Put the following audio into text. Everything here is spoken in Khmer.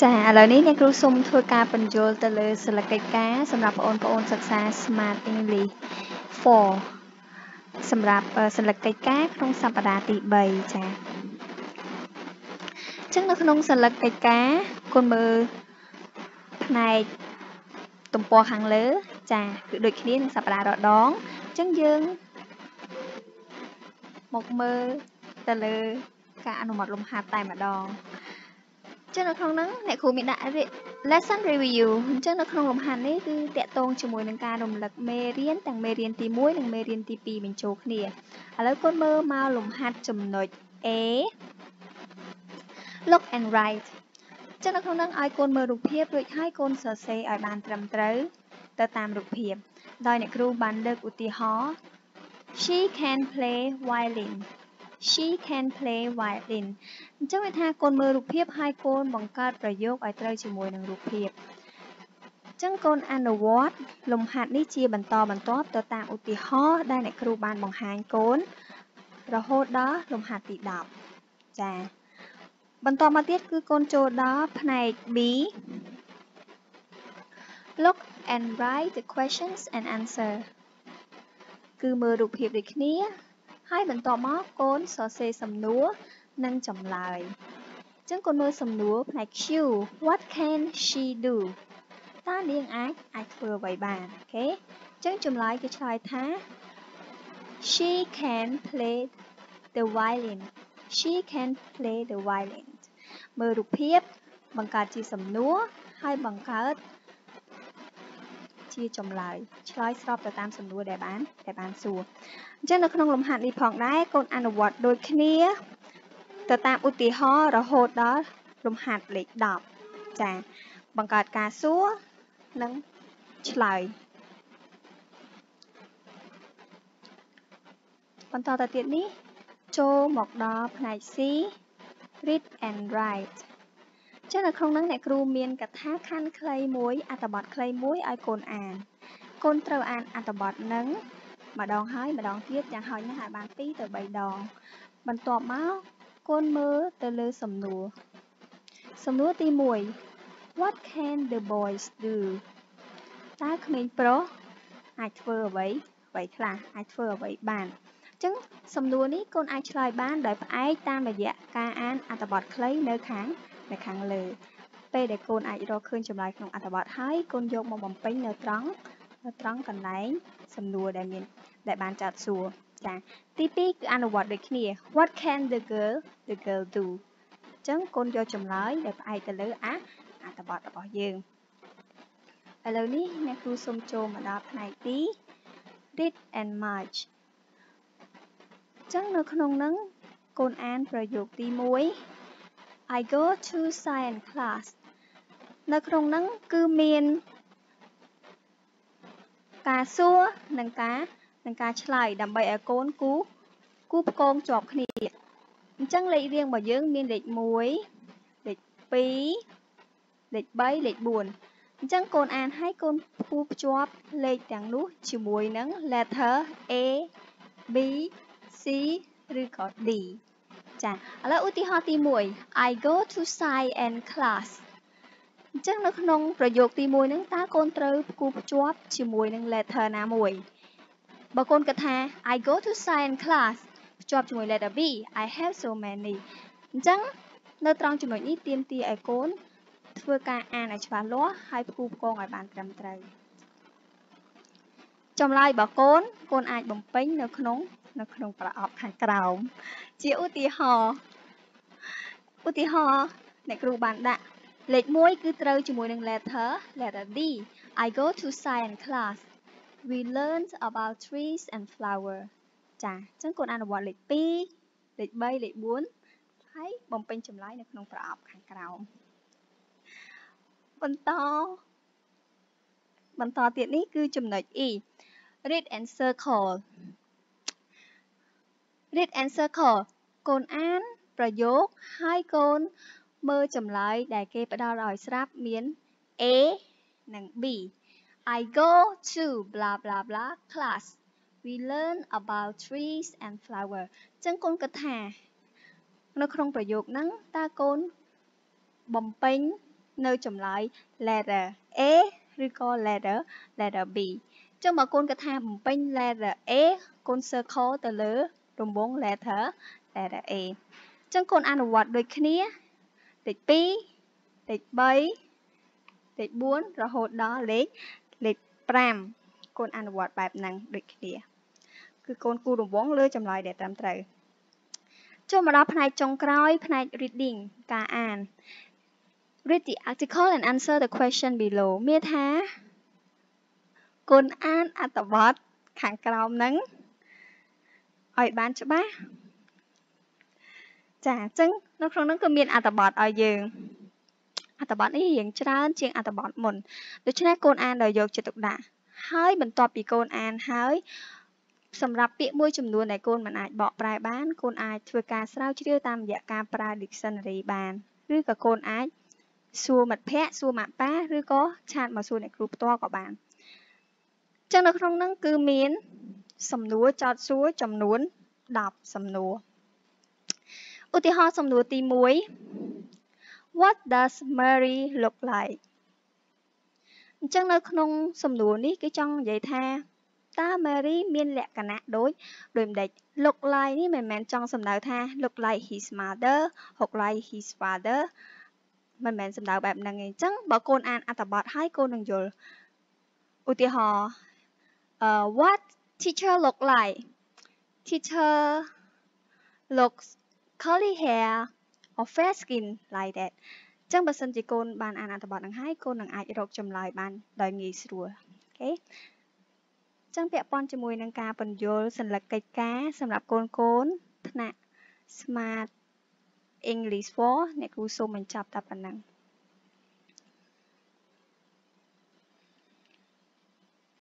ចាឥឡូវនេះអ្នកគ្រូសូមធ្វើការបញ្យល់ទៅលើសិលកិច្ចការសម្រាប់បងប្អូនសិក្សា Smart English 4សម្រាប់សិលកិច្ចការក្នុងសប្តាហ៍ទី3ចាអញ្ចឹងនៅក្នុងសិលកិច្ចការគុណមើលផ្នែកទំព័រខាងលើចាគឺដូចគ្នានឹងសប្តាហ៍រដងអញ្ចឹងយើងមកមើលទៅលើការអនុម័តលំហាត់តែម្ដងចឹងនៅក្នុងហ្នឹងអ្នកគ្រូមានដាក់ lesson review អញ្ចឹងនៅក្នុងលំហាត់នេះគឺតាក់ទងជាមួយនឹងការរំលឹកមេរៀនទាំងមេរៀនទី1និងមេរៀនទី2បញ្ចូលគ្នាឥឡូវកូនមើលមកលំហាត់ចំណុច A look and write ចឹងនៅក្នុងហ្នឹងឲ្យកូនមើលរូបភាពរួចហើយកូនសរសេរឲ្យបានត្រឹមត្រូវទៅតាមរូបភាពដោយអ្នកគ្រូបានលើកឧទាហរណ៍ She can play violin She can play violin អញ្ចឹងវាថាកូនមើលរូបភាពហើយកូនបង្កើតប្រយោគឲ្យត្រូវជាមួយនឹងរូបភាពអញ្ចឹងកូនអនុវត្តលំហាត់នេះជាបន្តបន្ទាប់ទៅតាមឧទាហរណ៍ដែលអ្នកគ្រូបានបង្ហាញកូនរហូតដល់លំហាត់ទី10ចាបន្តមកទៀតគឺកូនចូលដល់ផ្នែក B Look and write the questions and answer គឺមើលរូបភាពដូចគ្នាហើយបន្តមកកូនសរសេរសំណួរនិងចម្លើយអញ្ចឹងកូនមើលសំណួរផ្នែក Q What can she do តើនាងអាចធ្វើអ្វីបានអូខេអញ្ចឹងចម្លើយគេឆ្លើយថា She can play the violin She can play the violin មើលរូបភាពបង្កើតជាសំណួរហើយបង្កើតជាចម្លើយឆ្លើយស្របទៅតាមសំណួរដែលបានសួរអញ្ចឹងនៅក្នុងលំហាត់នេះផងដែរកូនអនុវត្តដូចគ្នាទៅតាមឧទាហរណ៍រហូតដល់លំហាត់លេខ10ចាបង្កើតការសួរនិងឆ្លើយបន្តទៅទៀតនេះចូលមកដល់ផ្នែក C read and write ចឹងនៅក្នុងហ្នឹងអ្នកគ្រូមានកថាខណ្ឌខ្លីមួយអត្ថបទខ្លីមួយឲ្យកូនអានកូនត្រូវអានអត្ថបទហ្នឹងម្ដងហើយម្ដងទៀតយ៉ាងហោចណាស់ឲ្យបាន2ទៅ3ដងបន្ទាប់មកកូនមើលទៅលើសំណួរទី1 What can the boys do តើក្មេងប្រុសអាចធ្វើអ្វីខ្លះអាចធ្វើអ្វីបានអញ្ចឹងសំណួរនេះកូនអាចឆ្លើយបានដោយផ្អែកតាមរយៈការអានអត្ថបទខ្លីនៅខាងលើពេលដែលកូនអាចរកឃើញចម្លើយក្នុងអត្ថបទហើយកូនយកមកបំពេញនៅត្រង់កន្លែងសំណួរដែលបានចោទសួរចាទី2គឺអនុវត្តដូចគ្នា What can the girl do អញ្ចឹងកូនយកចម្លើយដែលផ្អែកទៅលើអត្ថបទរបស់យើងឥឡូវនេះអ្នកគ្រូសូមចូលមកដល់ផ្នែកទី read and march អញ្ចឹងនៅក្នុងហ្នឹងកូនអានប្រយោគទី1 I go to science class នៅក្នុងហ្នឹងគឺមានការសួរនិងការឆ្លើយដើម្បីឲ្យកូនគូផ្គងជាប់គ្នាអញ្ចឹងលេខរៀងរបស់យើងមានលេខ1លេខ2លេខ3លេខ4អញ្ចឹងកូនអានឲ្យកូនគូភ្ជាប់លេខទាំងនោះជាមួយនឹង letter A B C ឬក៏ D ចាឥឡូវឧទាហរណ៍ទី1 I go to science class អញ្ចឹងនៅក្នុងប្រយោគទី1ហ្នឹងតើកូនត្រូវគូភ្ជាប់ជាមួយនឹង letter ណាមួយបើកូនគិតថា I go to science class ភ្ជាប់ជាមួយ letter B I have so many អញ្ចឹងនៅត្រង់ចំណុចនេះទាមទារឲ្យកូនធ្វើការអានឲ្យច្បាស់លាស់ហើយផ្គូផ្គងឲ្យបានត្រឹមត្រូវចម្លើយរបស់កូនអាចបំពេញនៅក្នុងប្រអប់ខាងក្រោមជាឧទាហរណ៍អ្នកគ្រូបានដាក់លេខ1គឺត្រូវជាមួយនឹង letter D I go to science class we learned about trees and flower ចាអញ្ចឹងកូនអនុវត្តលេខ2លេខ3លេខ4ហើយបំពេញចម្លើយនៅក្នុងប្រអប់ខាងក្រោមបន្តទៀតនេះគឺចំណុច E read and circle កូនអានប្រយោគហើយកូនមើលចម្លើយដែលគេផ្ដល់ឲ្យស្រាប់មាន A និង B I go to blah blah blah class we learn about trees and flower អញ្ចឹងកូនគិតថានៅក្នុងប្រយោគហ្នឹងតើកូនបំពេញ nơi chủng loại letter A ឬក៏ letter B ចឹងបើកូនកថាបំពេញ letter A កូន circle ទៅលើរង្វង់ letter A ចឹងកូនអនុវត្តដូចគ្នាលេខ2លេខ3លេខ4រហូតដល់លេខ5កូនអនុវត្តបែបហ្នឹងដូចគ្នាគឺកូនគូរង្វង់លើចម្លើយដែលត្រឹមត្រូវចូលមកដល់ផ្នែកចុងក្រោយផ្នែក reading ការអាន read the article and answer the question below មានថាកូនអានអត្ថបទខាងក្រោមហ្នឹងឲ្យបានច្បាស់ចាអញ្ចឹងនៅក្នុងហ្នឹងគឺមានអត្ថបទឲ្យយើងអត្ថបទនេះរៀងច្រើនជាងអត្ថបទមុនដូច្នេះកូនអានដោយយកចិត្តទុកដាក់ហើយបន្ទាប់ពីកូនអានហើយសម្រាប់ពាក្យមួយចំនួនដែលកូនមិនអាចបកប្រែបានកូនអាចធ្វើការស្រាវជ្រាវតាមរយៈការប្រើ dictionary បានឬក៏កូនអាចសួរមិត្តភ័ក្តិសួរម៉ាក់ប៉ាឬក៏ឆាតមកសួរអ្នកគ្រូផ្ទាល់ក៏បានអញ្ចឹងនៅក្នុងហ្នឹងគឺមានសំណួរចោទសួរចំនួន10សំណួរឧទាហរណ៍សំណួរទី1 What does Mary look like អញ្ចឹងនៅក្នុងសំណួរនេះគេចង់និយាយថាតើ Mary មានលក្ខណៈដូចម្ដេច look like នេះមិនមែនចង់សំដៅថា look like his mother look like his father មិនមែនសំដៅបែបហ្នឹងទេអញ្ចឹងបើកូនអានអត្ថបទហើយកូននឹងយល់ឧទាហរណ៍ what teacher look like teacher looks curly hair or fair skin like that ចឹងបើសិនជាកូនបានអានអត្ថបទហ្នឹងហើយកូននឹងអាចរកចម្លើយបានដោយងាយស្រួលអូខេចឹងពាក់ព័ន្ធជាមួយនឹងការពន្យល់សញ្ញាកិច្ចការសម្រាប់កូនថ្នាក់ Smart English 4អ្នកគ្រូសូមបញ្ចប់តែប៉ុណ្ណឹង